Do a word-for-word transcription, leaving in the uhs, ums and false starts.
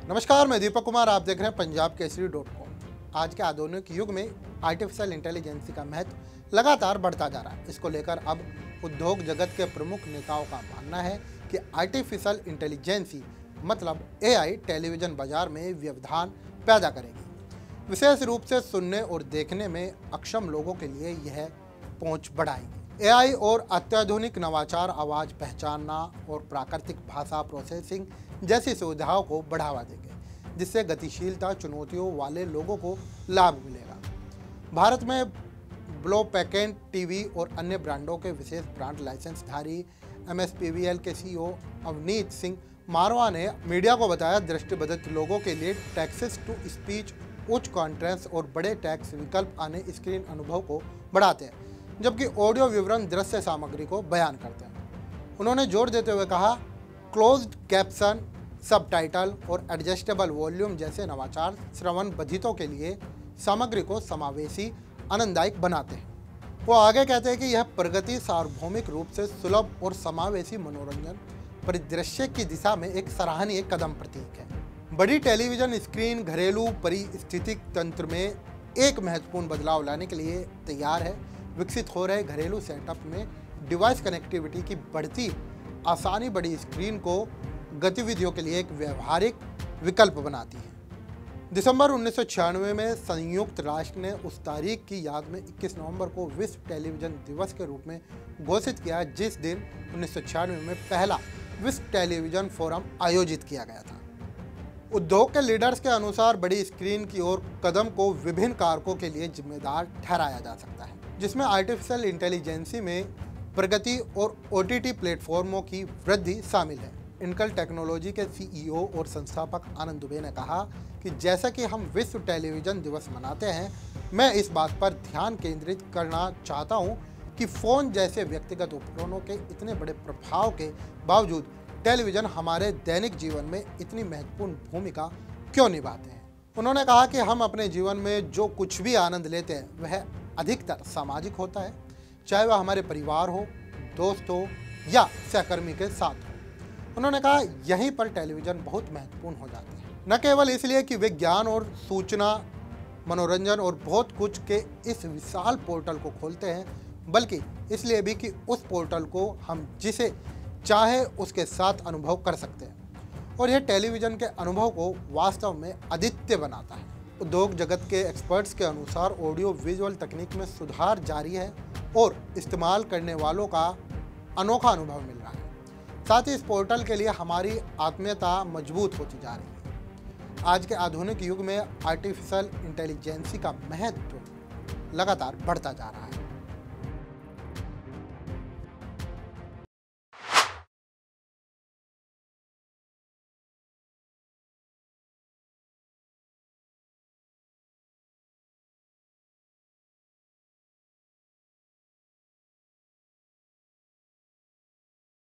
नमस्कार, मैं दीपक कुमार। आप देख रहे हैं पंजाब केसरी डॉट कॉम। आज के आधुनिक युग में आर्टिफिशियल इंटेलिजेंस का महत्व लगातार बढ़ता जा रहा है। इसको लेकर अब उद्योग जगत के प्रमुख नेताओं का मानना है कि आर्टिफिशियल इंटेलिजेंस मतलब एआई टेलीविजन बाजार में व्यवधान पैदा करेगी। विशेष रूप से सुनने और देखने में अक्षम लोगों के लिए यह पहुंच बढ़ाएगी। एआई और अत्याधुनिक नवाचार आवाज़ पहचानना और प्राकृतिक भाषा प्रोसेसिंग जैसी सुविधाओं को बढ़ावा देंगे, जिससे गतिशीलता चुनौतियों वाले लोगों को लाभ मिलेगा। भारत में ब्लो पैकेट टीवी और अन्य ब्रांडों के विशेष ब्रांड लाइसेंसधारी एमएसपीवीएल के सीईओ अवनीत सिंह मारवा ने मीडिया को बताया, दृष्टिबाधित लोगों के लिए टेक्स्ट टू स्पीच, उच्च कॉन्ट्रेंस और बड़े टेक्स्ट विकल्प आने स्क्रीन अनुभव को बढ़ाते हैं, जबकि ऑडियो विवरण दृश्य सामग्री को बयान करते हैं। उन्होंने जोर देते हुए कहा, क्लोज्ड कैप्शन, सबटाइटल और एडजस्टेबल वॉल्यूम जैसे नवाचार श्रवण बधितों के लिए सामग्री को समावेशी आनंददायक बनाते हैं। वो आगे कहते हैं कि यह प्रगति सार्वभौमिक रूप से सुलभ और समावेशी मनोरंजन परिदृश्य की दिशा में एक सराहनीय कदम प्रतीक है। बड़ी टेलीविजन स्क्रीन घरेलू परिस्थितिक तंत्र में एक महत्वपूर्ण बदलाव लाने के लिए तैयार है। विकसित हो रहे घरेलू सेटअप में डिवाइस कनेक्टिविटी की बढ़ती आसानी बड़ी स्क्रीन को गतिविधियों के लिए एक व्यवहारिक विकल्प बनाती है। दिसंबर उन्नीस सौ छियानवे में संयुक्त राष्ट्र ने उस तारीख की याद में इक्कीस नवंबर को विश्व टेलीविजन दिवस के रूप में घोषित किया, जिस दिन उन्नीस सौ छियानवे में पहला विश्व टेलीविजन फोरम आयोजित किया गया था। उद्योग के लीडर्स के अनुसार बड़ी स्क्रीन की ओर कदम को विभिन्न कारकों के लिए जिम्मेदार ठहराया जा सकता है, जिसमें आर्टिफिशियल इंटेलिजेंसी में प्रगति और ओटीटी प्लेटफॉर्मों की वृद्धि शामिल है। इनकल टेक्नोलॉजी के सीईओ और संस्थापक आनंद दुबे ने कहा कि जैसा कि हम विश्व टेलीविजन दिवस मनाते हैं, मैं इस बात पर ध्यान केंद्रित करना चाहता हूं कि फ़ोन जैसे व्यक्तिगत उपकरणों के इतने बड़े प्रभाव के बावजूद टेलीविज़न हमारे दैनिक जीवन में इतनी महत्वपूर्ण भूमिका क्यों निभाते हैं। उन्होंने कहा कि हम अपने जीवन में जो कुछ भी आनंद लेते हैं वह अधिकतर सामाजिक होता है, चाहे वह हमारे परिवार हो, दोस्त हो या सहकर्मी के साथ हो। उन्होंने कहा, यहीं पर टेलीविज़न बहुत महत्वपूर्ण हो जाते हैं, न केवल इसलिए कि वे ज्ञान और सूचना, मनोरंजन और बहुत कुछ के इस विशाल पोर्टल को खोलते हैं, बल्कि इसलिए भी कि उस पोर्टल को हम जिसे चाहे उसके साथ अनुभव कर सकते हैं, और यह टेलीविज़न के अनुभव को वास्तव में अद्वितीय बनाता है। उद्योग जगत के एक्सपर्ट्स के अनुसार ऑडियो विजुअल तकनीक में सुधार जारी है और इस्तेमाल करने वालों का अनोखा अनुभव मिल रहा है। साथ ही इस पोर्टल के लिए हमारी आत्मीयता मजबूत होती जा रही है। आज के आधुनिक युग में आर्टिफिशियल इंटेलिजेंस का महत्व लगातार बढ़ता जा रहा है।